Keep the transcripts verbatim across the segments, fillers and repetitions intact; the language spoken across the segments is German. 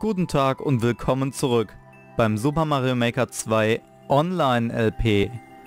Guten Tag und willkommen zurück beim Super Mario Maker zwei Online L P.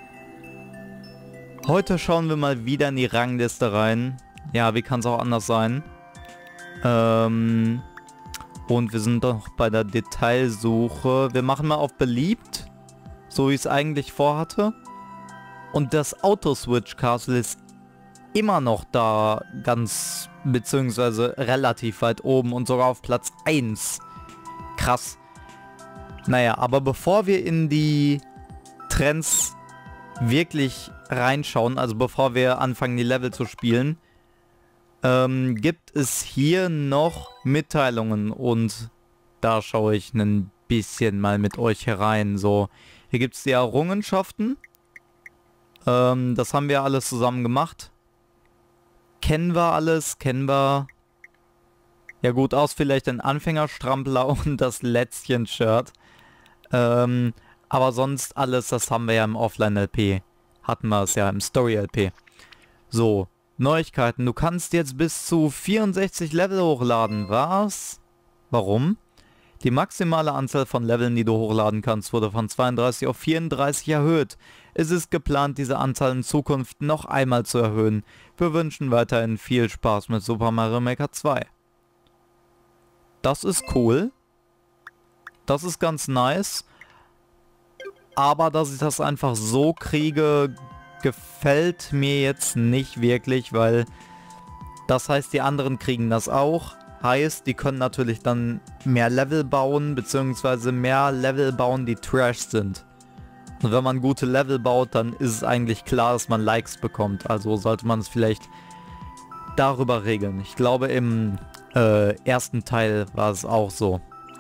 Heute schauen wir mal wieder in die Rangliste rein. Ja, wie kann es auch anders sein? Ähm, und wir sind doch bei der Detailsuche. Wir machen mal auf beliebt, so wie ich es eigentlich vorhatte. Und das Auto-Switch Castle ist immer noch da ganz, beziehungsweise relativ weit oben und sogar auf Platz eins. Krass. Naja, aber bevor wir in die Trends wirklich reinschauen, also bevor wir anfangen, die Level zu spielen, ähm, gibt es hier noch Mitteilungen und da schaue ich ein bisschen mal mit euch herein. So, hier gibt es die Errungenschaften. Ähm, das haben wir alles zusammen gemacht. Kennen wir alles, kennen wir... Ja gut, aus vielleicht ein Anfängerstrampler und das Lätzchen-Shirt. Ähm, aber sonst alles, das haben wir ja im Offline-L P. Hatten wir es ja im Story-L P. So, Neuigkeiten. Du kannst jetzt bis zu vierundsechzig Level hochladen. Was? Warum? Die maximale Anzahl von Leveln, die du hochladen kannst, wurde von zweiunddreißig auf vierunddreißig erhöht. Es ist geplant, diese Anzahl in Zukunft noch einmal zu erhöhen. Wir wünschen weiterhin viel Spaß mit Super Mario Maker zwei. Das ist cool. Das ist ganz nice. Aber dass ich das einfach so kriege, gefällt mir jetzt nicht wirklich, weil das heißt, die anderen kriegen das auch. Heißt, die können natürlich dann mehr Level bauen, beziehungsweise mehr Level bauen, die Trash sind. Und wenn man gute Level baut, dann ist es eigentlich klar, dass man Likes bekommt. Also sollte man es vielleicht darüber regeln. Ich glaube, im äh, ersten Teil war es auch so.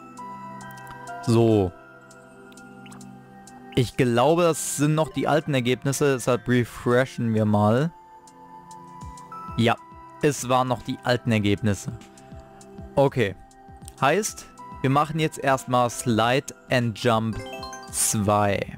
So. Ich glaube, das sind noch die alten Ergebnisse, deshalb refreshen wir mal. Ja, es waren noch die alten Ergebnisse. Okay. Heißt, wir machen jetzt erstmal Slide and Jump zwei.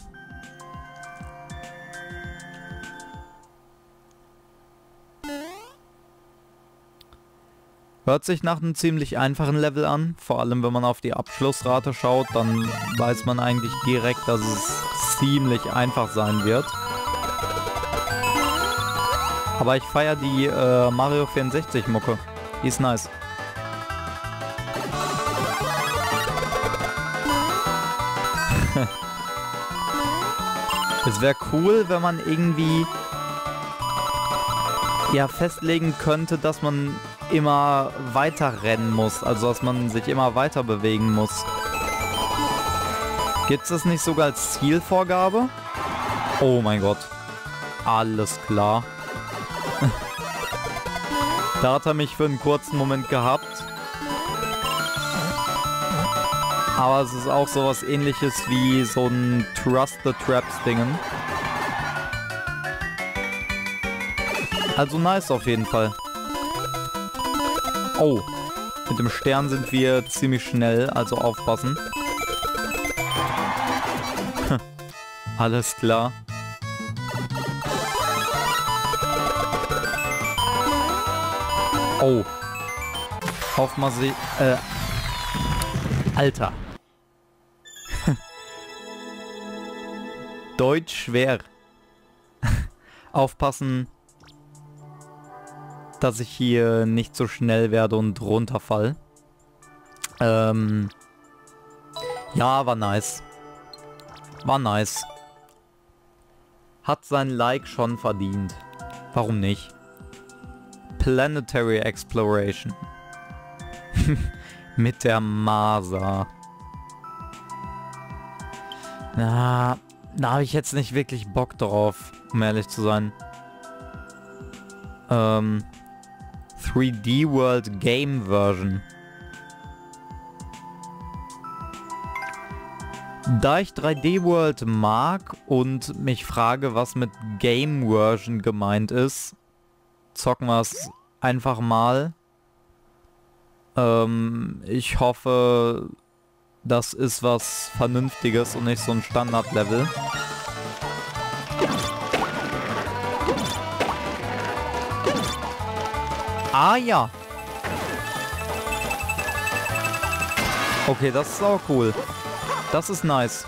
Hört sich nach einem ziemlich einfachen Level an. Vor allem, wenn man auf die Abschlussrate schaut, dann weiß man eigentlich direkt, dass es ziemlich einfach sein wird. Aber ich feiere die äh, Mario vierundsechzig Mucke. Die ist nice. Es wäre cool, wenn man irgendwie ja festlegen könnte, dass man immer weiter rennen muss, also dass man sich immer weiter bewegen muss. Gibt es das nicht sogar als Zielvorgabe? Oh mein Gott. Alles klar. Da hat er mich für einen kurzen Moment gehabt. Aber es ist auch sowas Ähnliches wie so ein Trust the Traps Dingen. Also nice auf jeden Fall. Oh, mit dem Stern sind wir ziemlich schnell, also aufpassen. Alles klar. Oh. Auf mal sie... Äh... Alter. Deutsch schwer. Aufpassen, dass ich hier nicht so schnell werde und runterfall. Ähm, ja, war nice. War nice. Hat sein Like schon verdient. Warum nicht? Planetary Exploration. Mit der Masa. Na, da habe ich jetzt nicht wirklich Bock drauf, um ehrlich zu sein. Ähm... drei D World Game Version. Da ich drei D World mag und mich frage, was mit Game Version gemeint ist, zocken wir es einfach mal. Ähm, ich hoffe, das ist was Vernünftiges und nicht so ein Standard-Level. Ah ja. Okay, das ist auch cool. Das ist nice.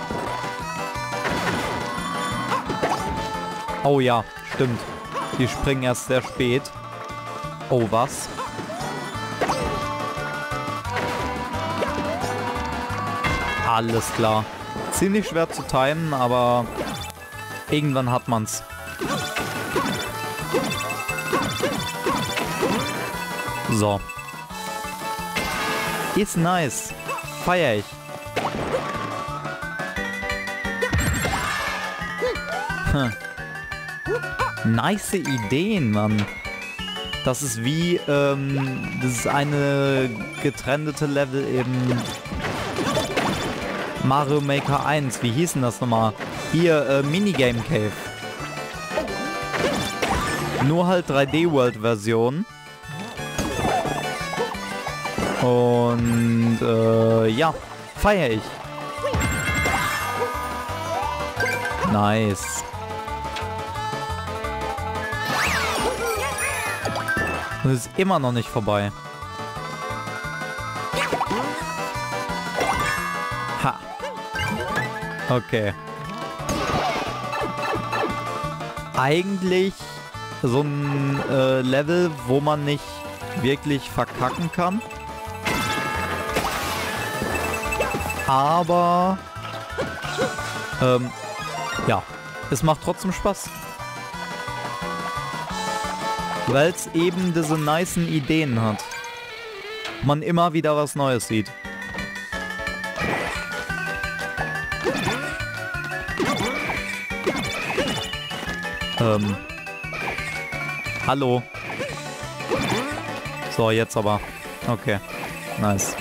Oh ja, stimmt. Die springen erst sehr spät. Oh, was? Alles klar. Ziemlich schwer zu timen, aber irgendwann hat man's. So. Ist nice. Feier ich. Hm. Nice Ideen, Mann. Das ist wie, ähm, das ist eine getrennte Level im Mario Maker eins. Wie hieß denn das nochmal? Hier, äh, Minigame Cave. Nur halt drei D World Version. Und, äh, ja, feier ich. Nice. Und es ist immer noch nicht vorbei. Ha. Okay. Eigentlich so ein äh, Level, wo man nicht wirklich verkacken kann. Aber ähm, ja, es macht trotzdem Spaß. Weil es eben diese nicen Ideen hat. Man immer wieder was Neues sieht. Ähm. Hallo. So, jetzt aber. Okay. Nice.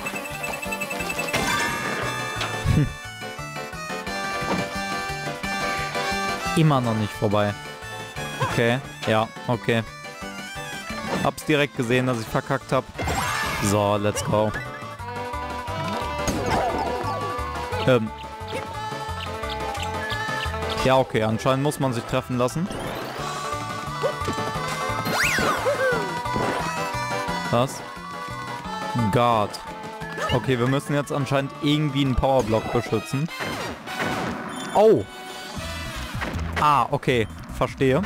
Hm. Immer noch nicht vorbei. Okay. Ja, okay. Hab's direkt gesehen, dass ich verkackt hab. So, let's go. Ähm. Ja, okay. Anscheinend muss man sich treffen lassen. Was? Guard. Okay, wir müssen jetzt anscheinend irgendwie einen Powerblock beschützen. Oh! Ah, okay. Verstehe.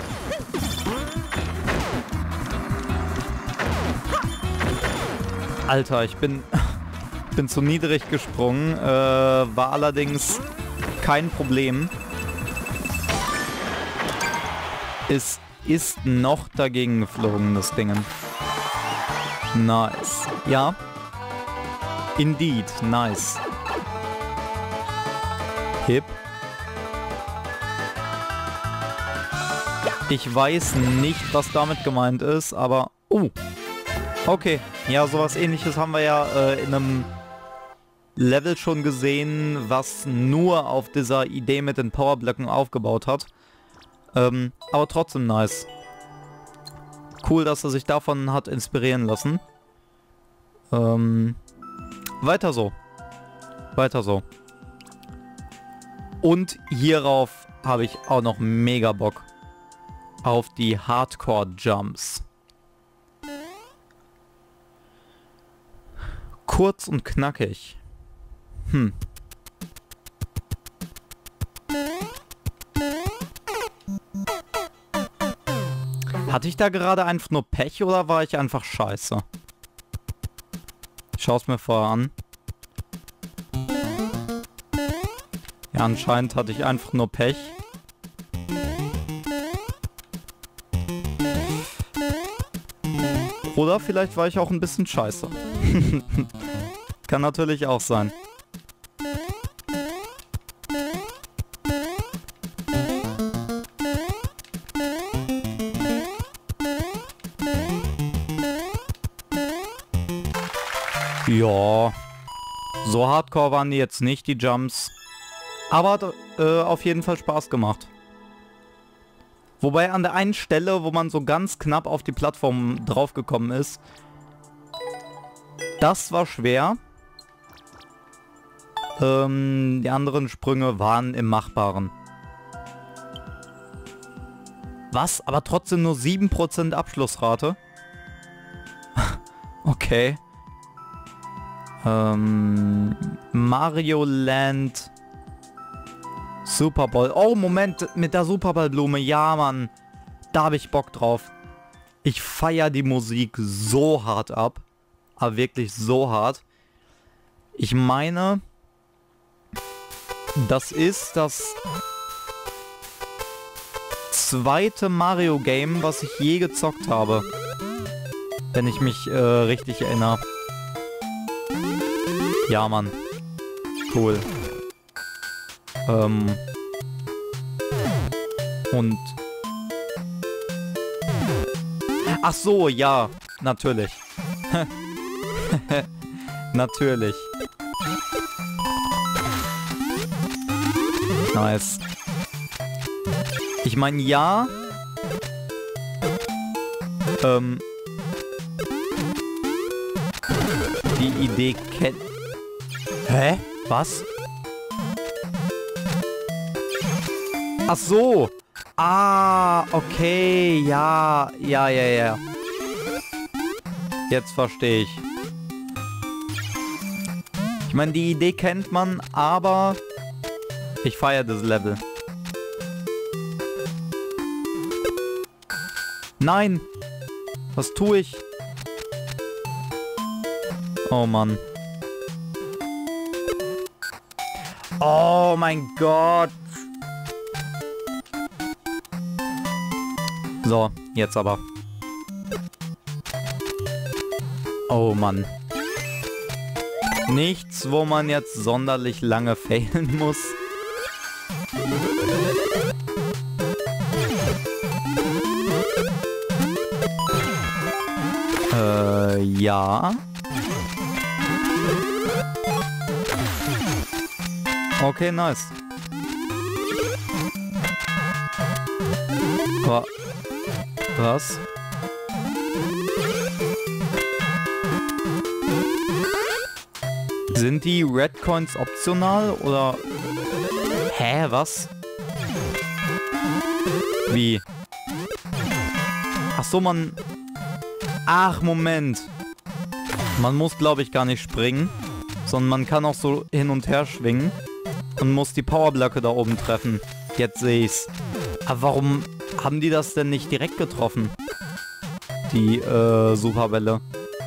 Alter, ich bin, bin zu niedrig gesprungen. Äh, war allerdings kein Problem. Es ist noch dagegen geflogen, das Ding. Nice. Ja. Indeed. Nice. Hip. Ich weiß nicht, was damit gemeint ist, aber... Oh. Okay. Ja, sowas Ähnliches haben wir ja äh, in einem Level schon gesehen, was nur auf dieser Idee mit den Powerblöcken aufgebaut hat. Ähm, aber trotzdem nice. Cool, dass er sich davon hat inspirieren lassen. Ähm, weiter so. Weiter so. Und hierauf habe ich auch noch mega Bock. Auf die Hardcore-Jumps. Kurz und knackig. Hm. Hatte ich da gerade einfach nur Pech oder war ich einfach scheiße? Ich schaue es mir vorher an. Ja, anscheinend hatte ich einfach nur Pech. Oder vielleicht war ich auch ein bisschen scheiße. Kann natürlich auch sein. Ja, so hardcore waren die jetzt nicht, die Jumps. Aber hat äh, auf jeden Fall Spaß gemacht. Wobei an der einen Stelle, wo man so ganz knapp auf die Plattform draufgekommen ist, das war schwer. Ähm, die anderen Sprünge waren im Machbaren. Was? Aber trotzdem nur sieben Prozent Abschlussrate? Okay. Ähm, Mario Land Super Bowl. Oh, Moment, mit der Super Bowl Blume. Ja, Mann. Da habe ich Bock drauf. Ich feiere die Musik so hart ab. Aber wirklich so hart. Ich meine, das ist das zweite Mario-Game, was ich je gezockt habe. Wenn ich mich äh, richtig erinnere. Ja, Mann. Cool. Ähm. Und... Ach so, ja. Natürlich. Natürlich. Nice. Ich meine, ja. Ähm. Die Idee kennt... Hä? Was? Ach so. Ah, okay. Ja, ja, ja, ja. Jetzt verstehe ich. Ich meine, die Idee kennt man, aber ich feiere das Level. Nein! Was tue ich? Oh Mann. Oh mein Gott. So, jetzt aber. Oh Mann. Nichts, wo man jetzt sonderlich lange failen muss. Äh, ja. Okay, nice. Wa- Was? Sind die Red Coins optional oder... Hä, was? Wie? Ach so, man... Ach, Moment. Man muss, glaube ich, gar nicht springen, sondern man kann auch so hin und her schwingen und muss die Powerblöcke da oben treffen. Jetzt sehe ich's. Aber warum haben die das denn nicht direkt getroffen? Die, äh, Superbälle.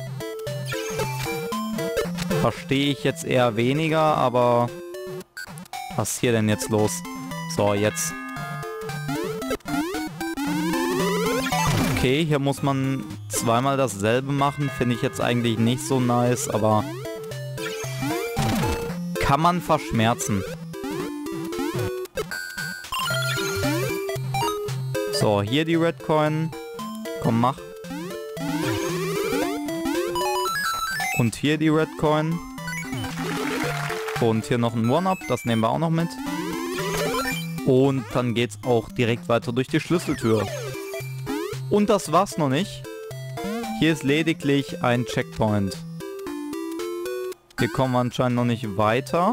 Verstehe ich jetzt eher weniger, aber... Was ist hier denn jetzt los? So, jetzt. Okay, hier muss man zweimal dasselbe machen. Finde ich jetzt eigentlich nicht so nice, aber... Kann man verschmerzen. So, hier die Red Coin. Komm, mach. Und hier die Red Coin. Und hier noch ein One-Up, das nehmen wir auch noch mit. Und dann geht's auch direkt weiter durch die Schlüsseltür. Und das war's noch nicht. Hier ist lediglich ein Checkpoint. Hier kommen wir anscheinend noch nicht weiter.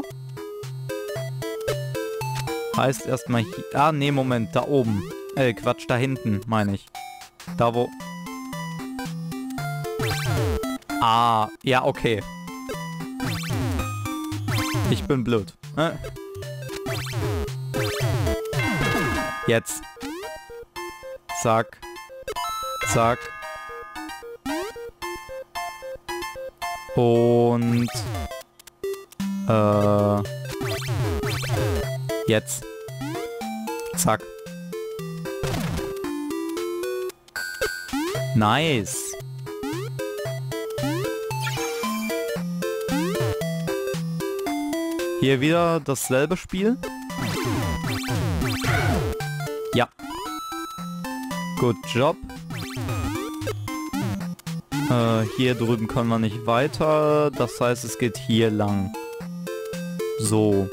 Heißt erstmal hier... Ah, nee, Moment, da oben. Äh, Quatsch, da hinten, meine ich. Da wo... Ah, ja, okay. Ich bin blöd. Äh. Jetzt. Zack. Zack. Und... Äh... Jetzt. Zack. Nice. Hier wieder dasselbe Spiel. Ja. Good job. Äh, hier drüben können wir nicht weiter. Das heißt, es geht hier lang. So.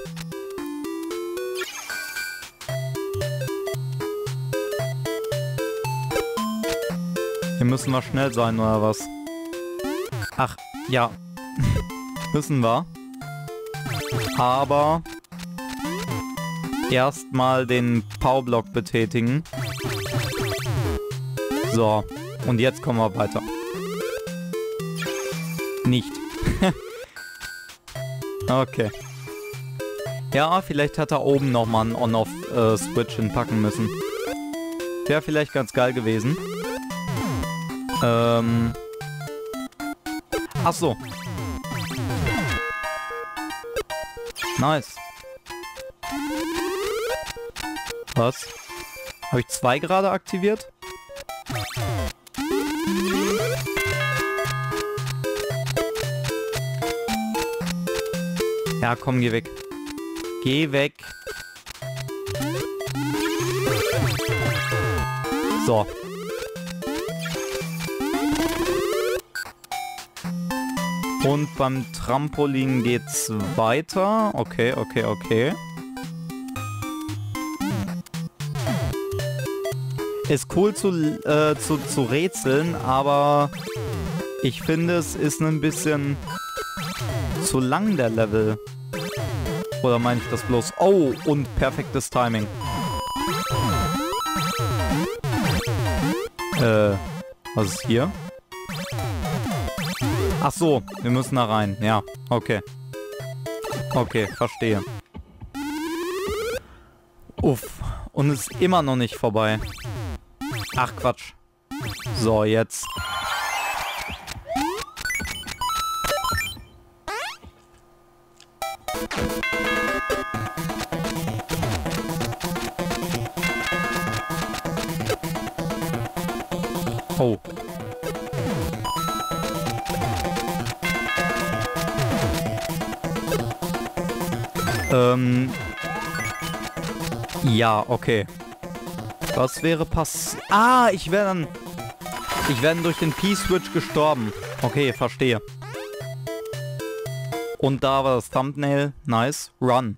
Hier müssen wir schnell sein, oder was? Ach, ja. Müssen wir. Aber erstmal den Powerblock betätigen. So, und jetzt kommen wir weiter. Nicht. Okay. Ja, vielleicht hat er oben nochmal einen On-Off-Switch hinpacken müssen. Wäre vielleicht ganz geil gewesen. Ähm. Ach so. Nice. Was? Habe ich zwei gerade aktiviert? Ja, komm, geh weg. Geh weg. So. Und beim Trampolin geht's weiter. Okay, okay, okay. Ist cool zu, äh, zu, zu rätseln, aber ich finde, es ist ein bisschen zu lang, der Level. Oder meine ich das bloß? Oh, und perfektes Timing. Äh, was ist hier? Ach so, wir müssen da rein. Ja, okay. Okay, verstehe. Uff. Und es ist immer noch nicht vorbei. Ach, Quatsch. So, jetzt. Oh. Ähm. Ja, okay. Was wäre pass... Ah, ich wäre dann... Ich wäre durch den P-Switch gestorben. Okay, verstehe. Und da war das Thumbnail. Nice. Run.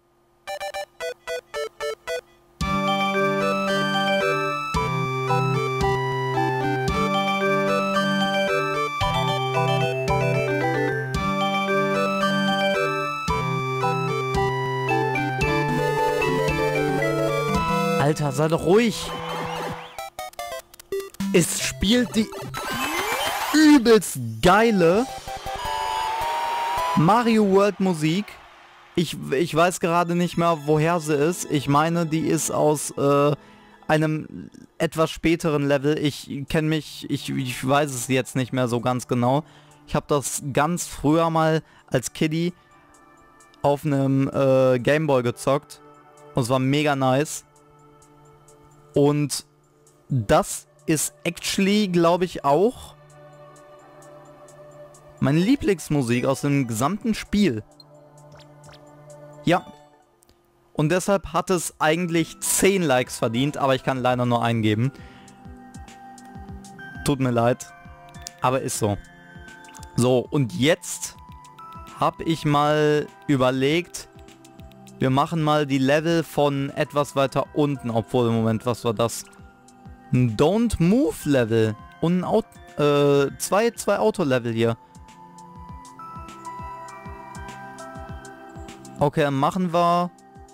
Alter, sei doch ruhig. Es spielt die übelst geile Mario World Musik. Ich, ich weiß gerade nicht mehr, woher sie ist. Ich meine, die ist aus äh, einem etwas späteren Level. Ich kenne mich, ich, ich weiß es jetzt nicht mehr so ganz genau. Ich habe das ganz früher mal als Kiddie auf einem äh, Gameboy gezockt. Und es war mega nice. Und das ist actually, glaube ich, auch meine Lieblingsmusik aus dem gesamten Spiel. Ja. Und deshalb hat es eigentlich zehn Likes verdient, aber ich kann leider nur einen geben. Tut mir leid. Aber ist so. So, und jetzt habe ich mal überlegt, wir machen mal die Level von etwas weiter unten. Obwohl, im Moment, was war das? Ein Don't Move Level. Und ein Auto, äh, zwei, zwei Auto-Level hier. Okay, dann machen wir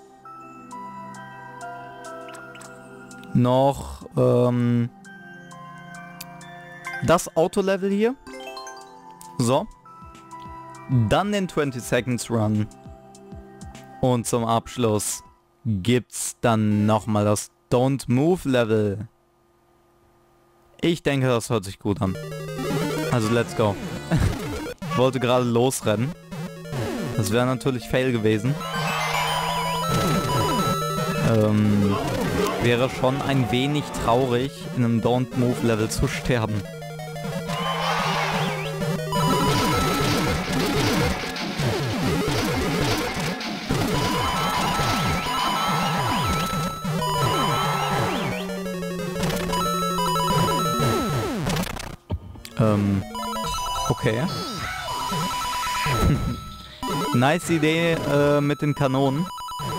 noch ähm, das Auto-Level hier. So. Dann den twenty Seconds Run. Und zum Abschluss gibt's dann nochmal das Don't Move Level. Ich denke, das hört sich gut an. Also, let's go. Ich wollte gerade losrennen. Das wäre natürlich fail gewesen. Ähm, wäre schon ein wenig traurig, in einem Don't Move Level zu sterben. Ähm, okay. Nice Idee äh, mit den Kanonen.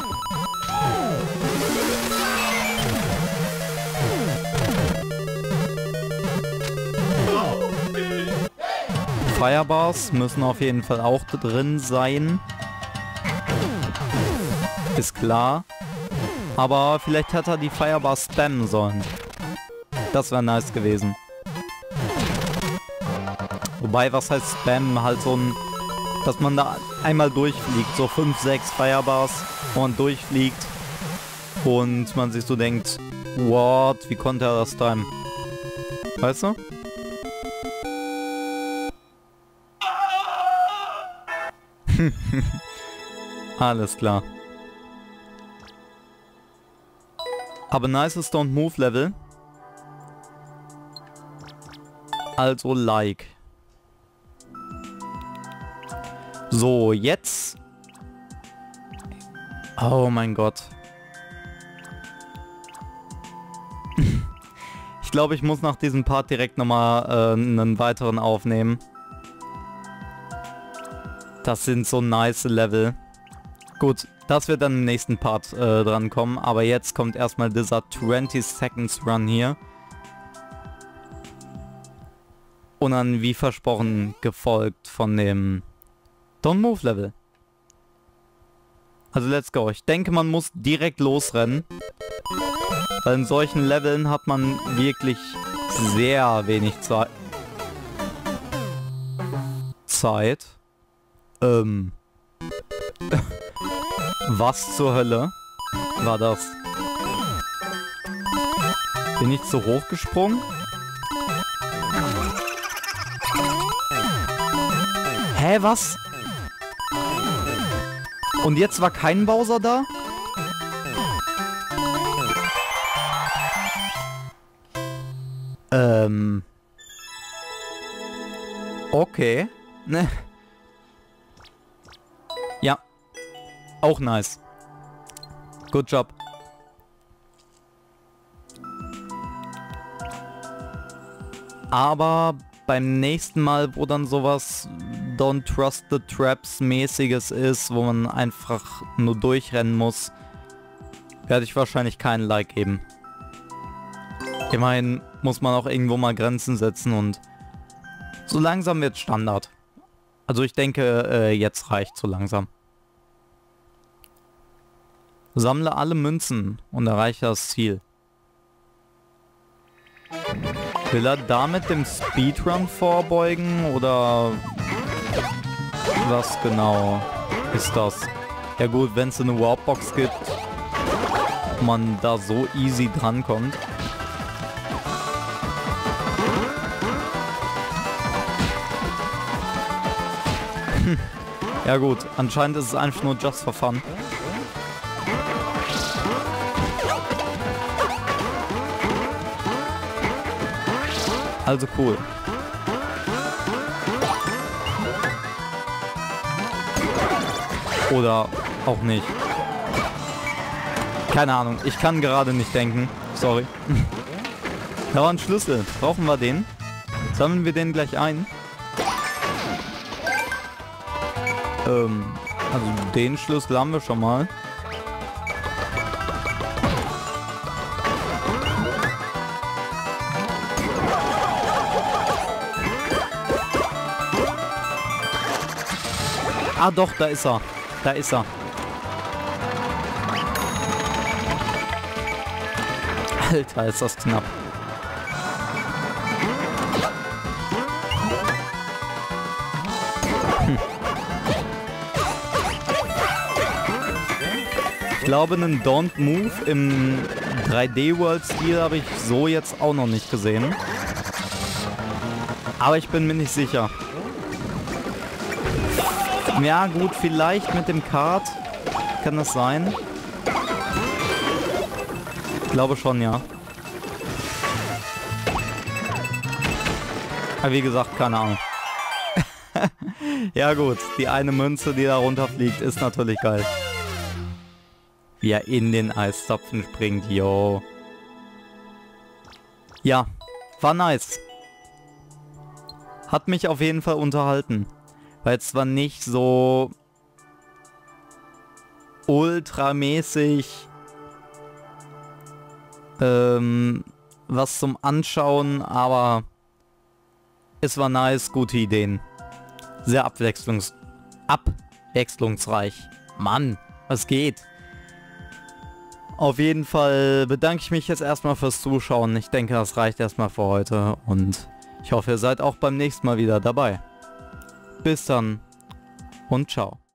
Firebars müssen auf jeden Fall auch drin sein. Ist klar. Aber vielleicht hätte er die Firebars spammen sollen. Das wäre nice gewesen. Wobei, was heißt Spam? Halt so ein Dass man da einmal durchfliegt, so fünf, sechs Firebars, wo man durchfliegt und man sich so denkt, what, wie konnte er das timen? Weißt du? Alles klar. Aber nice Don't Move Level. Also like. So, jetzt. Oh mein Gott. Ich glaube, ich muss nach diesem Part direkt nochmal äh, einen weiteren aufnehmen. Das sind so nice Level. Gut, das wird dann im nächsten Part äh, dran kommen. Aber jetzt kommt erstmal dieser twenty Seconds Run hier. Und dann, wie versprochen, gefolgt von dem Don't Move Level. Also let's go. Ich denke, man muss direkt losrennen. Weil in solchen Leveln hat man wirklich sehr wenig Zeit. Zeit. Ähm. Was zur Hölle war das? Bin ich zu hoch gesprungen? Hä, was? Und jetzt war kein Bowser da? Ähm. Okay. Ne. Ja. Auch nice. Good job. Aber beim nächsten Mal, wo dann sowas Don't Trust the Traps mäßiges ist, wo man einfach nur durchrennen muss, werde ich wahrscheinlich keinen Like geben. Immerhin muss man auch irgendwo mal Grenzen setzen und so langsam wird Standard. Also ich denke, äh, jetzt reicht so langsam. Sammle alle Münzen und erreiche das Ziel. Will er damit dem Speedrun vorbeugen oder was genau ist das? Ja gut, wenn es eine Warpbox gibt, man da so easy drankommt. Hm. Ja gut, anscheinend ist es einfach nur just for fun. Also cool. Oder auch nicht. Keine Ahnung. Ich kann gerade nicht denken. Sorry. Da war ein Schlüssel. Brauchen wir den? Sammeln wir den gleich ein? Ähm, also den Schlüssel haben wir schon mal. Ah doch, da ist er. Da ist er. Alter, ist das knapp. Hm. Ich glaube, einen Don't Move im drei D World Stil habe ich so jetzt auch noch nicht gesehen. Aber ich bin mir nicht sicher. Ja gut, vielleicht mit dem Kart kann das sein. Ich glaube schon, ja. Aber wie gesagt, keine Ahnung. Ja gut, die eine Münze, die da runterfliegt, ist natürlich geil. Wie er in den Eiszapfen springt, yo. Ja, war nice. Hat mich auf jeden Fall unterhalten. Weil es zwar nicht so ultramäßig ähm, was zum Anschauen, aber es war nice, gute Ideen. Sehr abwechslungs abwechslungsreich. Mann, was geht? Auf jeden Fall bedanke ich mich jetzt erstmal fürs Zuschauen. Ich denke, das reicht erstmal für heute und ich hoffe, ihr seid auch beim nächsten Mal wieder dabei. Bis dann. und ciao.